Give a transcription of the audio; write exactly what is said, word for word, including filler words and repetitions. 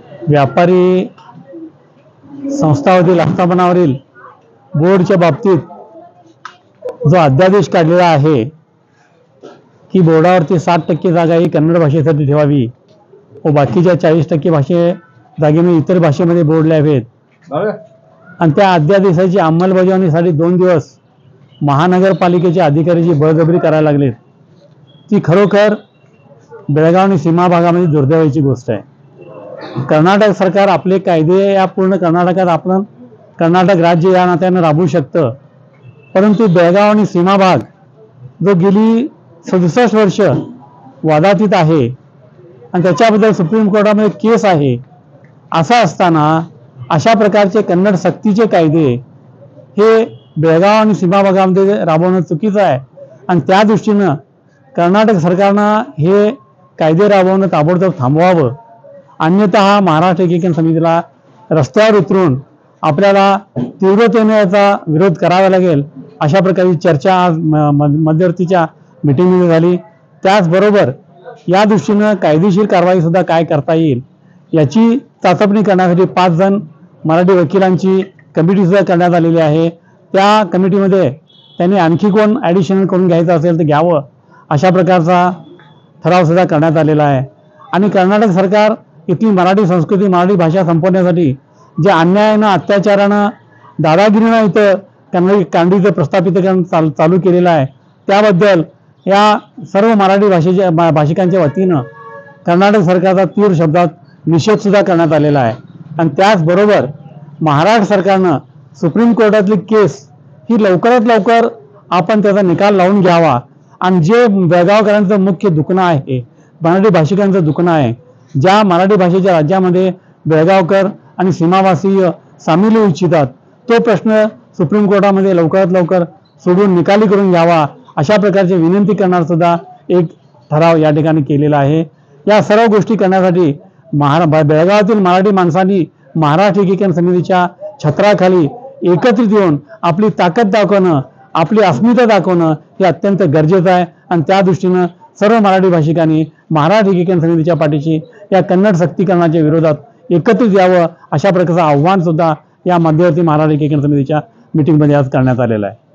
व्यापारी संस्थांवरील आस्थापनावरील बोर्डच्या बाबतीत जो अध्यादेश काढलेला आहे की बोर्डावरती साठ टक्के जागा ही कन्नड भाषेसाठी ठेवावी व बाकीच्या चाळीस टक्के भाषे जागेने इतर भाषेमध्ये बोर्ड लावावेत आणि त्या अध्यादेशाची अंमलबजावणीसाठी दोन दिवस महानगरपालिकेच्या अधिकाऱ्याची बळजबरी करायला लागलेत। ती खरोखर बेळगाव आणि सीमा भागामध्ये दुर्दैवाची गोष्ट आहे। कर्नाटक सरकार आपले कायदे या पूर्ण कर्नाटकात आपण कर्नाटक राज्य या नात्याने राबवू शकतं, परंतु बेळगाव आणि सीमा भाग जो गेली सदुसष्ट वर्ष वादातीत आहे आणि त्याच्याबद्दल सुप्रीम कोर्टामध्ये केस आहे, असं असताना अशा प्रकारचे कन्नड सक्तीचे कायदे हे बेळगाव आणि सीमा भागामध्ये राबवणं चुकीचं आहे आणि त्या दृष्टीनं कर्नाटक सरकारनं हे कायदे राबवणं ताबडतोब थांबवावं, अन्यथा महाराष्ट्र एकीकरण समितीला रस्त्यावर उतरून आपल्याला तीव्रतेने याचा विरोध करावा लागेल। अशा प्रकारची चर्चा आज मध्यवर्तीच्या मीटिंगमध्ये झाली। त्याचबरोबर या दृष्टीनं कायदेशीर कारवाई सुद्धा काय करता येईल याची चाचपणी करण्यासाठी पाच जण मराठी वकिलांची कमिटी सुद्धा करण्यात आलेली आहे। त्या कमिटीमध्ये त्यांनी आणखी कोण ॲडिशनल करून घ्यायचं असेल तर घ्यावं अशा प्रकारचा ठराव सुद्धा करण्यात आलेला आहे। आणि कर्नाटक सरकार इथली मराठी संस्कृती मराठी भाषा संपवण्यासाठी जे अन्यायानं अत्याचारानं दादागिरीनं इथं कन्नड कांडीचं प्रस्थापितकरण चाल चालू केलेलं आहे त्याबद्दल या सर्व मराठी भाषेच्या भाषिकांच्या वतीनं कर्नाटक सरकारचा तीव्र शब्दात निषेध सुद्धा करण्यात आलेला आहे। आणि त्याचबरोबर महाराष्ट्र सरकारनं सुप्रीम कोर्टातली केस ही लवकरात लवकर आपण त्याचा निकाल लावून घ्यावा आणि जे बेळगावकरांचं मुख्य दुखणं आहे, मराठी भाषिकांचं दुखणं आहे, ज्या मराठी भाषेच्या राज्यामध्ये बेळगावकर आणि सीमावासीय सामील होऊ इच्छितात तो प्रश्न सुप्रीम कोर्टामध्ये लवकरात लवकर सोडून निकाली करून घ्यावा अशा प्रकारची विनंती करणार सुद्धा एक ठराव या ठिकाणी केलेला आहे। या सर्व गोष्टी करण्यासाठी महारा बेळगावातील मराठी माणसांनी महाराष्ट्र एकीकरण समितीच्या छत्राखाली एकत्रित येऊन आपली ताकद दाखवणं, आपली अस्मिता दाखवणं हे अत्यंत गरजेचं आहे आणि त्या दृष्टीनं सर्व मराठी भाषिकांनी महाराष्ट्र एकीकरण समितीच्या पाठीशी या कन्नड सक्तीकरणाच्या विरोधात एकत्रित यावं अशा प्रकारचं आव्हान सुद्धा या मध्यवर्ती महाराष्ट्र एकीकरण समितीच्या मीटिंगमध्ये आज करण्यात आलेलं आहे।